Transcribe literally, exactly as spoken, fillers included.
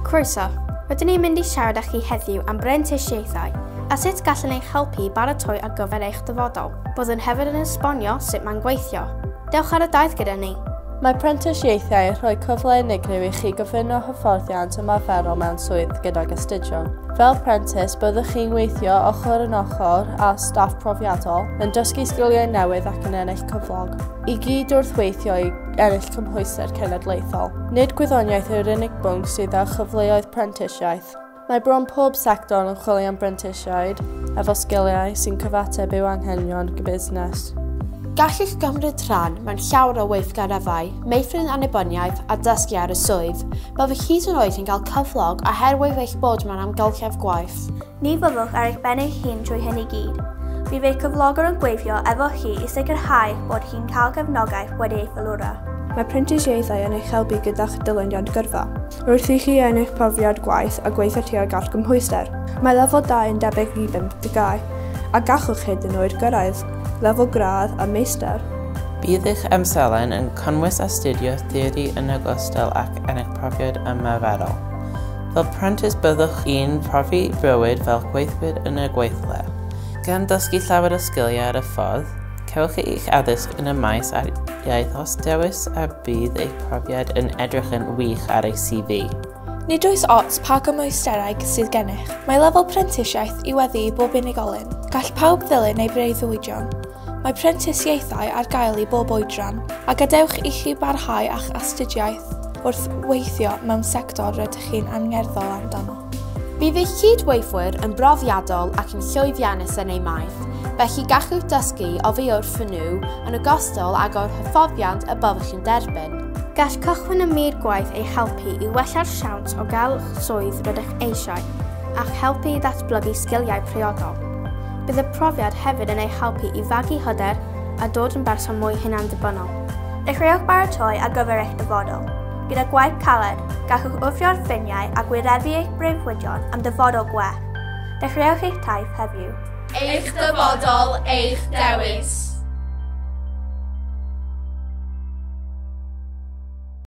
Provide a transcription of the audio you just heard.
Croeso, rydyn ni'n mynd i siarad â chi heddiw am brentisiaethau a sut gallen eich helpu baratoi ar gyfer eich dyfodol, byddwn hefyd yn esbonio sut mae'n gweithio. Dewch ar y daith gyda ni. Mae prentisiaethau yn rhoi cyfle unigryw i chi gyfuno hyfforddiant ymarferol mewn swydd gydag astudio. Fel prentis, byddwch chi'n weithio ochr yn ochr â staff profiadol yn dysgu sgiliau newydd ac yn ennill cyflog. I gyd wrth weithio i ennill cymhwyster cenedlaethol. Nid gwyddoniaeth yw'r unig bwnc sydd â chyfleoedd prentisiaeth. Mae bron pob sector yn chwilio am brentisiaid efo sgiliau sy'n cyfateb i'w anghenion busnes. Gallwch gymryd rhan mewn llawer o weithgarefau, meithrin annibyniaeth a dysgu ar y swydd. Byddwch hyd yn oed yn cael cyflog oherwydd eich bod mewn amgylchedd gwaith. Ni fyddwch ar eich ben eich hun trwy hyn i gyd. Bydd eich cyflogwr yn gweithio efo chi i sicrhau bod chi'n cael gefnogaeth wedi ei philwra. Mae prentisiaethau yn eich helpu gyda'ch dilyniad gyrfa, wrth i chi ennill profiad gwaith a gweithio tuag at gymhwyster. Mae lefel dau yn debyg i bump deg dau, a gallwch hyd yn oed gyrraedd lefel gradd a meistr. Bydd eich amselen yn cynnwys astudio theori yn ogystal ac ennill profiad ymarferol. Fel prentis byddwch chi'n profi bywyd fel gweithwyr yn y gweithle. Gan dysgu llawer o sgiliau ar y ffordd, cewch eich addysg yn y maes ar iaith os dewis a bydd eich profiad yn edrych yn wych ar eich C V. Nid oes ots pa gymwysterau sydd gennych. Mae lefel prentisiaeth i weddi i bob unigolyn. Gall pawb ddilyn ei breuddwydion. Mae prentisiaethau ar gael i bob oedran, a gadewch i chi barhau a'ch astudiaeth wrth weithio mewn sector rydych chi'n angerddol amdano. Bydd eich cydweithwyr yn brofiadol ac yn llwyddiannus yn ei maeth, felly gallwch dysgu o fi wrth nhw yn ogystal ag o'r hyfforddiant y byddwch yn derbyn. Gall cychwyn y myd gwaith eich helpu i wella'r siawns o gael swydd rydych eisiau ac helpu i ddatblygu sgiliau priodol. Bydd y profiad hefyd yn eich helpu i fagu hyder a dod yn berson mwy hunan-dibynol. Dechreuwch baratoi ar gyfer eich dyfodol. Gyda gwaith caled, gallwch wthio'r ffiniau a gwireddu eich breuddwydion am dyfodol gwell. Dechreuwch eich taith heddiw. Eich dyfodol, eich dewis.